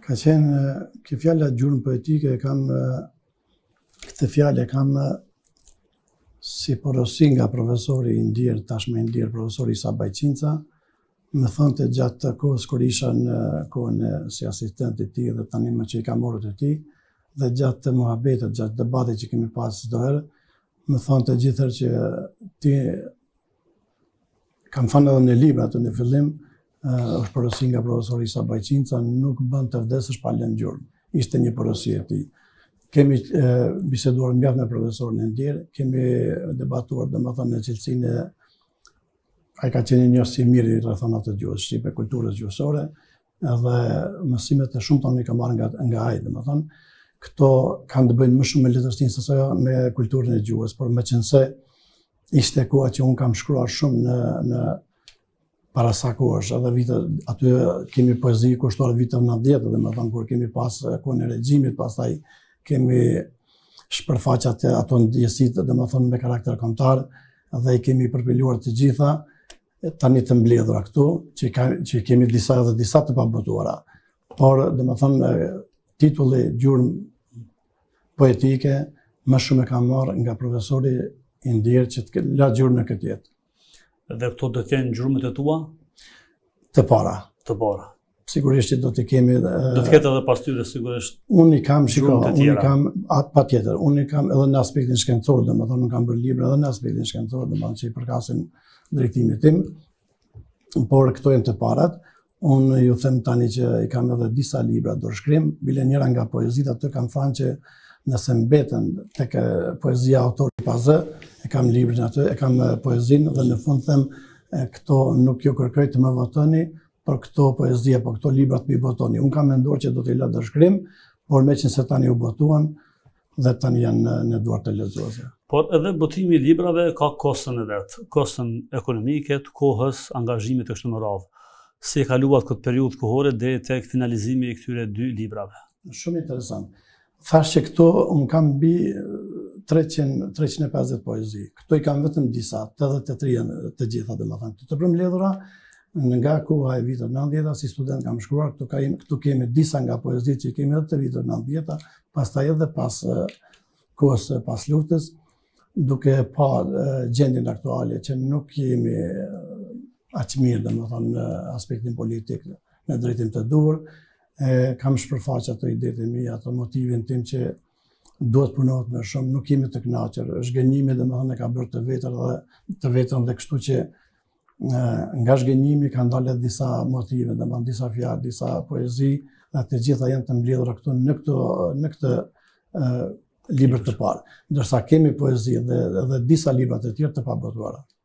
Ka qenë, kjo fjalla gjurmë poetike, këtë fjallë e kam si porosi nga profesori i ndjerë, tashmë i ndjerë, profesori Isa Bajqinca, më thonte gjatë kohës kur isha në kohën si asistent i tij dhe tani më që i kam orët e tij, dhe gjatë muhabetet, gjatë debatit që kemi pas çdo herë, më thonte gjithherë që ti, kam thënë edhe në libra atë në fillim, është porosi nga profesori Isa Bajqinca, nuk bën të vdesësh pa lënë gjurmë. Ishte një porosi e tij. Kemi biseduar mjaft me profesorin e ndjerë, kemi debatuar domethënë në cilësinë e ai ka qenë një si mirë i rrethonat të gjuhës shqipe, kulturës gjuhësore, edhe mësimet e shumta unë i kam marrë nga ai, domethënë, këto kanë të bëjnë më shumë me letërsinë se sa me kulturën e gjuhës, por meqense ishte koha që unë kam shkruar shumë në para sa kohësh, edhe vite, aty kemi poezi kushtuar viteve 90, domethënë kur kemi pas kohën e regjimit, pastaj kemi shpërfaqat ato ndjesitë, domethënë me karakter kombëtar, dhe i kemi përpiluar të gjitha, tani të mbledhura këtu, që kemi disa të pabotuara. Por, domethënë, titulli gjurmë poetike më shumë e kam marrë nga profesori i ndjerë që të la gjurmë në këtë jetë. Dhe këto do të jenë gjurmët e tua? Të para. Të para. Sigurisht që do të kemi... Do të ketë edhe pas tyre, sigurisht. Unë i kam, patjetër, unë i kam edhe në aspektin shkencor, domethënë unë kam bërë libra edhe në aspektin shkencor, domethënë që i përkasin drejtimit tim, por këto janë të parat. Unë ju them tani që i kam edhe disa libra dorëshkrim, bile njëra nga poezit aty kam thënë që nëse mbeten tek poezia autori pa zë, e kam librin aty, e kam poezinë dhe në fund them këto nuk ju kërkoj të më votoni, për këto poezia, për këto libra të mi votoni. Unë kam menduar që do t'i lë dorëshkrim, por meqense tani u votuan dhe tani janë në duart të lexuesve. Por edhe botimi i librave ka kostën e vet, kostën ekonomike, të kohës, angazhimit e kështu me radhë. Si e kaluat këtë periudhë kohore deri tek finalizimi i këtyre 2 librave? Shumë interesant. Thash që këto unë kam mbi 350 poezi. Këto i kam vetëm disa, 83 janë të gjitha domethënë. Të përmbledhura nga koha e viteve 90, si student kam shkruar, këtu kemi disa nga poezitë që kemi edhe të viteve 90, pastaj edhe pas kohës pas luftës, duke pa gjendjen aktuale që nuk jemi aq mirë domethënë në aspektin politik në drejtim të duhur. Kam shpërfaqur ato idetë e mia, ato motivin tim që duhet punohet më shumë, nuk jemi të kënaqur. Zhgënjimi domethënë e ka bërë të vetën dhe kështu që nga zhgënjimi kanë dalë disa motive, domethënë disa fjalë, disa poezi, dhe të gjitha janë të mbledhura këtu në këtë libër të parë. Ndërsa kemi poezi dhe disa libra të tjerë të pabotuara.